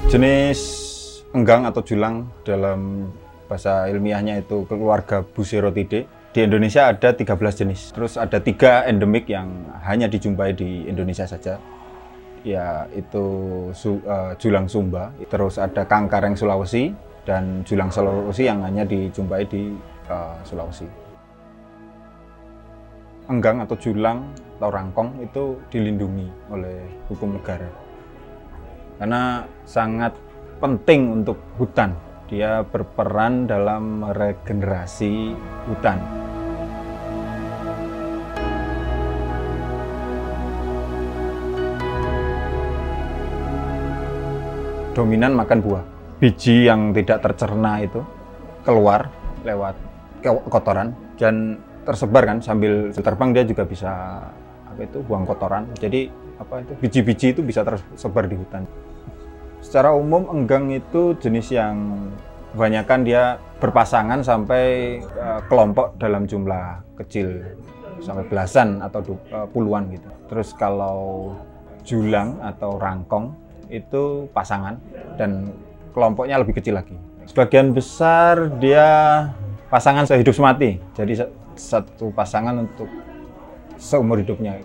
Jenis enggang atau julang dalam bahasa ilmiahnya itu keluarga Bucerotidae. Di Indonesia ada 13 jenis. Terus ada 3 endemik yang hanya dijumpai di Indonesia saja. Yaitu julang Sumba, terus ada kangkareng Sulawesi, dan julang Sulawesi yang hanya dijumpai di Sulawesi. Enggang atau julang atau rangkong itu dilindungi oleh hukum negara. Karena sangat penting untuk hutan. Dia berperan dalam meregenerasi hutan. Dominan makan buah. Biji yang tidak tercerna itu keluar lewat kotoran dan tersebar kan, sambil terbang dia juga bisa buang kotoran. Jadi biji-biji itu bisa tersebar di hutan. Secara umum enggang itu jenis yang kebanyakan dia berpasangan sampai kelompok dalam jumlah kecil sampai belasan atau puluhan gitu. Terus kalau julang atau rangkong itu pasangan dan kelompoknya lebih kecil lagi. Sebagian besar dia pasangan sehidup semati. Jadi satu pasangan untuk seumur hidupnya.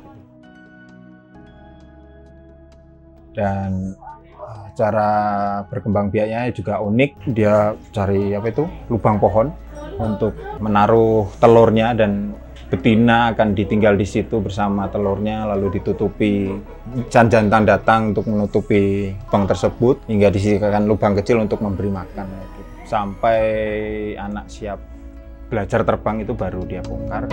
Dan cara berkembang biaknya juga unik. Dia cari lubang pohon untuk menaruh telurnya, dan betina akan ditinggal di situ bersama telurnya, lalu ditutupi, jantan datang untuk menutupi lubang tersebut hingga disisihkan lubang kecil untuk memberi makan. Sampai anak siap belajar terbang itu baru dia bongkar.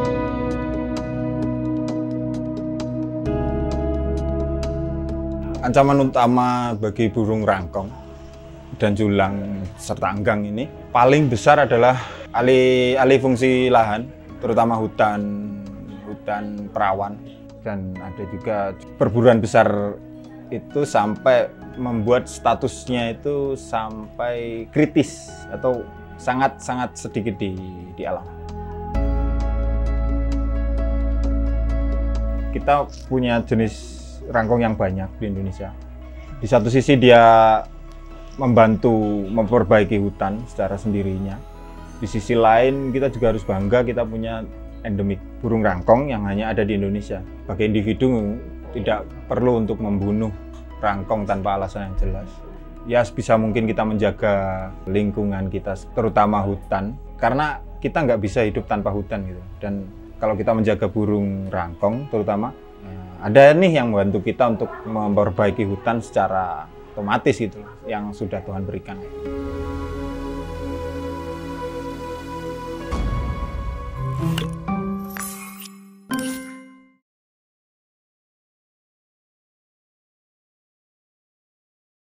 Ancaman utama bagi burung rangkong dan julang serta enggang ini paling besar adalah alih fungsi lahan, terutama hutan perawan, dan ada juga perburuan besar itu sampai membuat statusnya itu sampai kritis atau sangat sedikit di alam. Kita punya jenis rangkong yang banyak di Indonesia. Di satu sisi dia membantu memperbaiki hutan secara sendirinya. Di sisi lain kita juga harus bangga kita punya endemik burung rangkong yang hanya ada di Indonesia. Bagi individu tidak perlu untuk membunuh rangkong tanpa alasan yang jelas. Ya sebisa mungkin kita menjaga lingkungan kita, terutama hutan, karena kita nggak bisa hidup tanpa hutan gitu. Dan kalau kita menjaga burung rangkong terutama, ada nih yang membantu kita untuk memperbaiki hutan secara otomatis gitu, yang sudah Tuhan berikan.